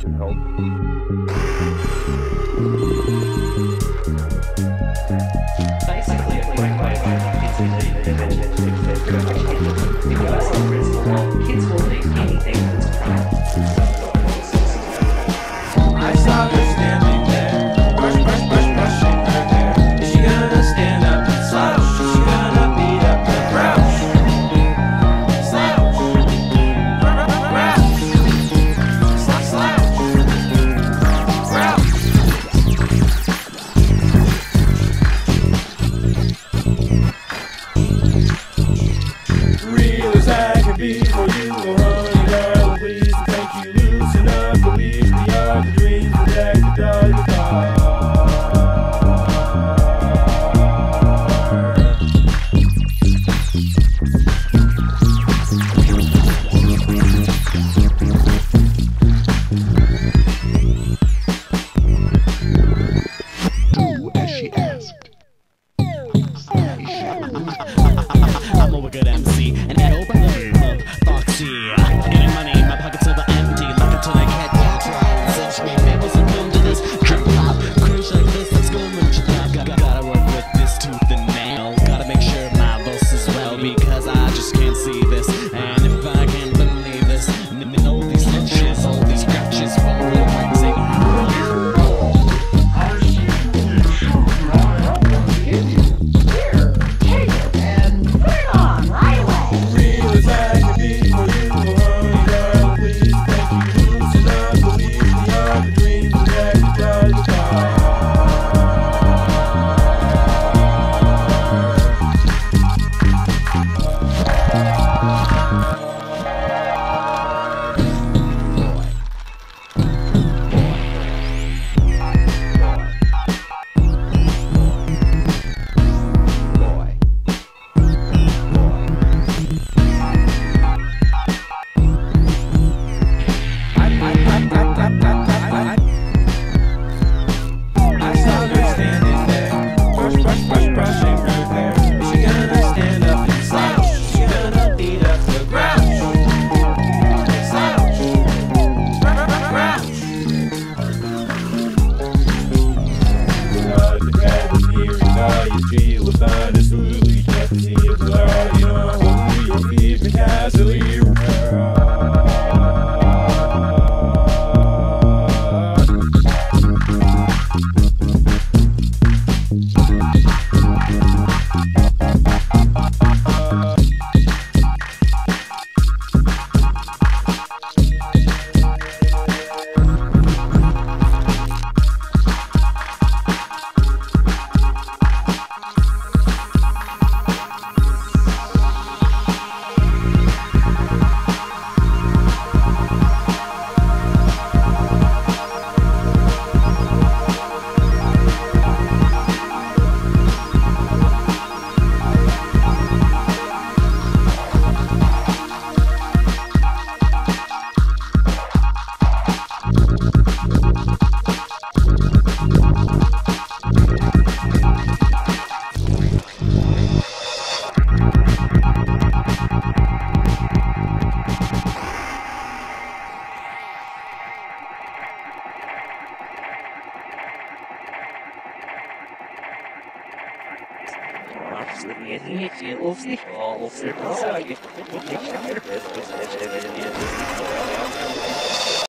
Basically, a quick way of making kids believe that kids will eat anything that's practical. I saw her standing there, brushing her hair. Is she gonna stand up and slouch? Is she gonna beat up the grouch? Slouch, grouch, slouch, grouch. Real as I can be for you, oh honey darling, please take you loose enough to leave beyond the dreams that the dog Do as she asked. I'm a wicked MC, and that old brother of Foxy. Getting money, my pockets over empty, like a tonic head control. Cinch me, fables and boom to this trip hop. Cruise like this, let's go munch it up. Gotta work with this tooth and nail. Gotta make sure my voice is well, because I just can't see this. And if I can't believe this, then all these slouches, all these grouches, fall real crazy. Brushing her hair. Is she gonna stand up and slouch? Is she gonna beat up the grouch? Slouch, grouch. The cat is here and all you feel about is really just to see it all, you know, you'll keep me casually. Absolutely.